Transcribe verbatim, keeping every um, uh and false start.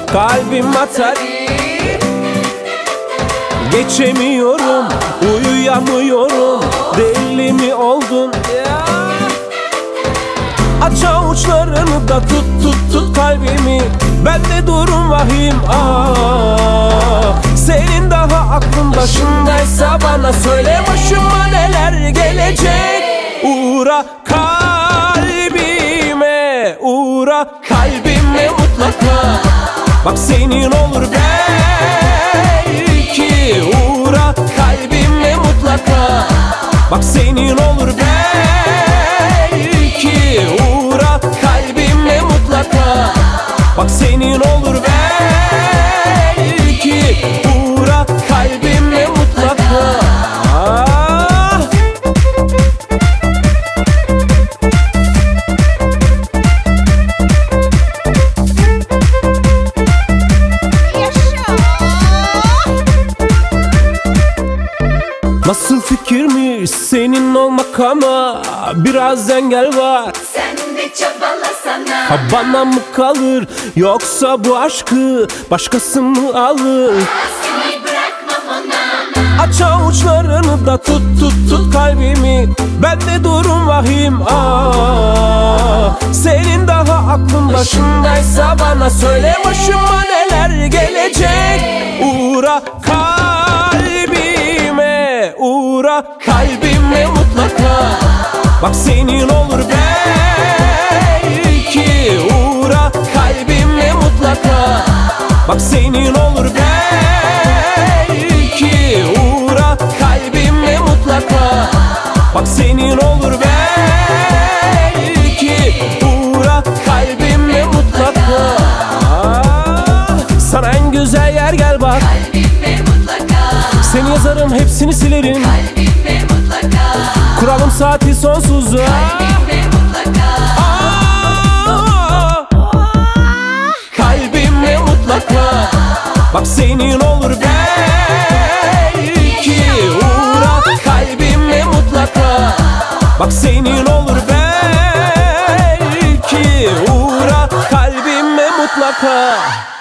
kalbim atar. Geçemiyorum, uyuyamıyorum, deli mi oldun? Aç avuçlarını da tut tut tut kalbimi, bende durum vahim. Ah, senin daha aklın başındaysa bana söyle, başıma neler gelecek. Uğra kalbime, uğra kalbime mutlaka. Bak senin olur belki, uğra kalbime mutlaka. Bak senin olur belki, uğra kalbime mutlaka. Bak senin olur belki, uğra kalbime mutlaka. Ah. Nasıl fikirmiş senin olmak ama biraz engel var. Sen de çabalasana. Ha bana mı kalır yoksa bu aşkı başkası mı alır? Seni bırakmam ona. Aç avuçlarını da tut tut tut kalbimi, bende durum vahim. Ah, senin daha aklın başındaysa bana söyle, başıma neler gelecek. Uğra kalbime, uğra kalbime mutlaka. Bak senin olur belki, uğra kalbime mutlaka. Bak senin olur belki, uğra kalbime mutlaka. Bak senin olur belki, uğra kalbime mutlaka. Ah, sana en güzel yer gel bak. Kalbime mutlaka. Seni yazarım hepsini silerim. Kalbime mutlaka. Kuralım saati sonsuza. Kalbime mutlaka. Ah, kalbime mutlaka. Bak senin olur belki, uğra kalbime mutlaka. Bak senin olur belki, uğra kalbime mutlaka.